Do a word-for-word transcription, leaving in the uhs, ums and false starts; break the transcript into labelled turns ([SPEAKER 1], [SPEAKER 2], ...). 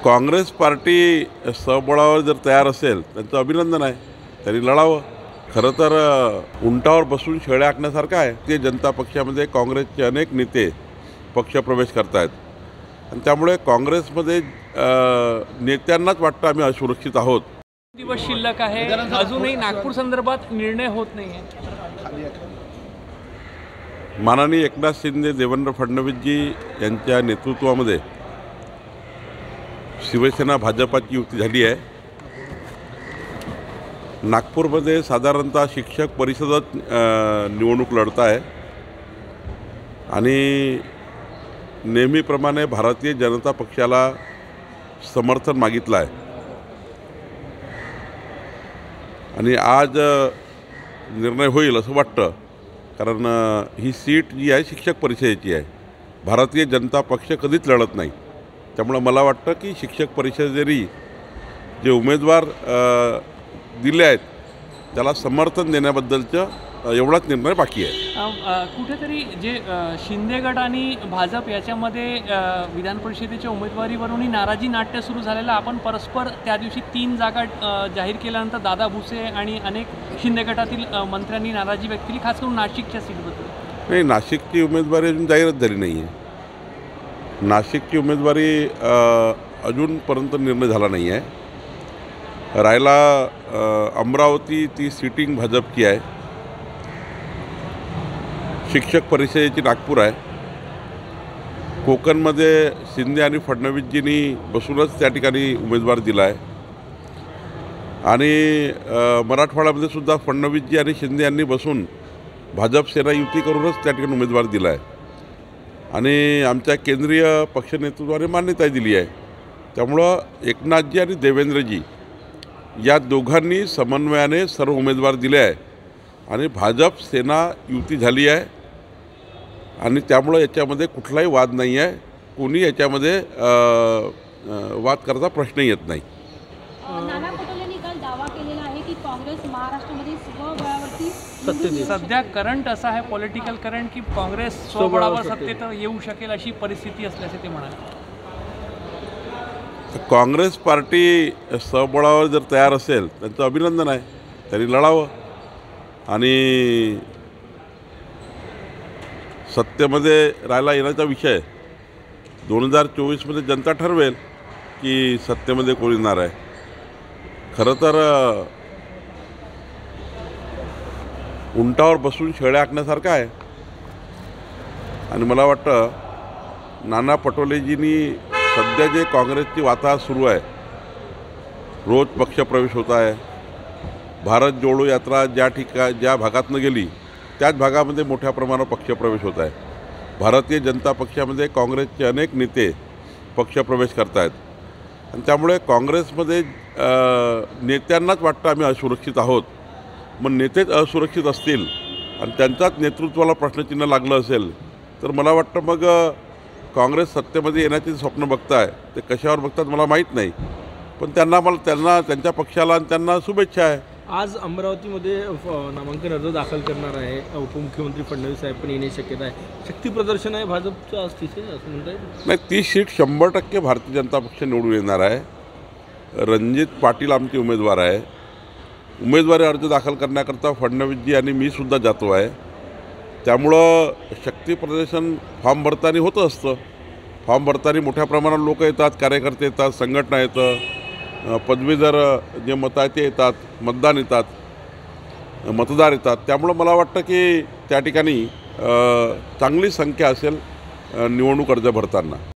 [SPEAKER 1] Congress party सबळावर जर तयार असेल त्यांचं अभिनंदन आहे, त्यांनी लढावं. खरं तर उंटावर बसून शेळ्या आखण्यासारखं आहे. ते जनता पक्षामध्ये काँग्रेसचे अनेक नेते पक्षप्रवेश करत आहेत आणि त्यामुळे काँग्रेसमध्ये नेत्यांनाच वाटतं आम्ही असुरक्षित आहोत.
[SPEAKER 2] दिवस शिल्लक आहे, अजूनही नागपूर संदर्भात निर्णय होत नाही आहे.
[SPEAKER 1] माननीय एकनाथ शिंदे, देवेंद्र फडणवीसजी यांच्या नेतृत्वामध्ये शिवसेना भाजपाची युती झाली आहे. नागपूरमध्ये साधारणतः शिक्षक परिषदेत निवडणूक लढत आहे आणि नेहमीप्रमाणे भारतीय जनता पक्षाला समर्थन मागितलं आहे आणि आज निर्णय होईल असं वाटतं. कारण ही सीट जी आहे शिक्षक परिषदेची आहे. भारतीय जनता पक्ष कधीच लढत नाही. त्यामुळे मला वाटतं की शिक्षक परिषदेने जे उमेदवार दिले आहेत त्याला समर्थन देण्याबद्दलचं एवढाच निर्णय बाकी आहे.
[SPEAKER 2] कुठेतरी जे शिंदे गट आणि भाजप याच्यामध्ये विधान परिषदेच्या उमेदवारीवरूनही नाराजी नाट्य सुरू झालेलं. आपण परस्पर त्या दिवशी तीन जागा जाहीर केल्यानंतर दादा भुसे आणि अनेक शिंदे गटातील मंत्र्यांनी नाराजी व्यक्त केली, खास करून नाशिकच्या सीटबद्दल.
[SPEAKER 1] नाही, नाशिकची उमेदवारी अजून जाहीरच झाली नाही आहे. नाशिकची उमेदवारी अजूनपर्यंत निर्णय झाला नाही आहे. रायला अमरावती ती सिटिंग भाजपची आहे. शिक्षक परिषदेची नागपूर आहे. कोकणमध्ये शिंदे आणि फडणवीसजींनी बसूनच त्या ठिकाणी उमेदवार दिला आहे आणि मराठवाड्यामध्ये सुद्धा फडणवीसजी आणि शिंदे यांनी बसून भाजप सेना युती करूनच त्या ठिकाणी उमेदवार दिला आहे आणि आमच्या केंद्रीय पक्ष नेतृत्वाने मान्यता दिली आहे. त्यामुळं एकनाथजी आणि देवेंद्रजी या दोघांनी समन्वयाने सर्व उमेदवार दिले आहे आणि भाजप सेना युती झाली आहे आणि त्यामुळं याच्यामध्ये कुठलाही वाद नाही आहे. कोणी याच्यामध्ये वाद करता प्रश्न येत नाही.
[SPEAKER 3] नाना पटोलेंनी काल दावा केलेला आहे की काँग्रेस महाराष्ट्रामध्ये स्वबळावरती
[SPEAKER 2] सध्या करंट असा आहे, पॉलिटिकल करंट, की काँग्रेस स्वबळावर सत्तेत येऊ शकेल अशी परिस्थिती असल्याचे ते म्हणाले.
[SPEAKER 1] काँग्रेस पार्टी सबळावर जर तयार असेल त्यांचं अभिनंदन आहे, त्यांनी लढावं आणि सत्तेमध्ये राहायला येण्याचा विषय दोन हजार चोवीसमध्ये जनता ठरवेल की सत्तेमध्ये कोण येणार आहे. खरं तर उंटावर बसून शेळ्या आखण्यासारखं आहे आणि मला वाटतं नाना पटोलेजींनी सध्या जे काँग्रेसची वाताहत सुरू आहे, रोज पक्षप्रवेश होत आहे. भारत जोडो यात्रा ज्या ठिका ज्या भागातनं गेली त्याच भागामध्ये मोठ्या प्रमाणावर पक्षप्रवेश होत आहे. भारतीय जनता पक्षामध्ये काँग्रेसचे अनेक नेते पक्षप्रवेश करत आहेत आणि त्यामुळे काँग्रेसमध्ये नेत्यांनाच वाटतं आम्ही असुरक्षित आहोत. मग नेतेच असुरक्षित असतील आणि त्यांच्याच नेतृत्वाला प्रश्नचिन्ह लागलं असेल तर मला वाटतं मग काँग्रेस सत्तेमध्ये येण्याचे स्वप्न बघताय ते कशावर बघतात मला माहीत नाही, पण त्यांना मला त्यांना त्यांच्या पक्षाला आणि त्यांना शुभेच्छा आहे.
[SPEAKER 4] आज अमरावतीमध्ये नामांकन अर्ज दाखल करणार आहे उपमुख्यमंत्री फडणवीस साहेब पण येण्याची शक्यता आहे. शक्ती प्रदर्शन आहे भाजपचं आज तिथे असं म्हणताय?
[SPEAKER 1] नाही, ती सीट शंभर टक्के भारतीय जनता पक्ष निवडून येणार आहे. रणजित पाटील आमचे उमेदवार आहे. उमेदवारी अर्ज दाखल करण्याकरता फडणवीसजी आणि मी सुद्धा जातो आहे. त्यामुळं शक्ती प्रदर्शन फॉर्म भरताना होतं असतं. फॉर्म भरताना मोठ्या प्रमाणात लोक येतात, कार्यकर्ते येतात, संघटना येतं, पदवीधर जे मत आहे ते येतात, मतदान येतात, मतदार येतात. त्यामुळं मला वाटतं की त्या ठिकाणी चांगली संख्या असेल निवडणूक अर्ज भरताना.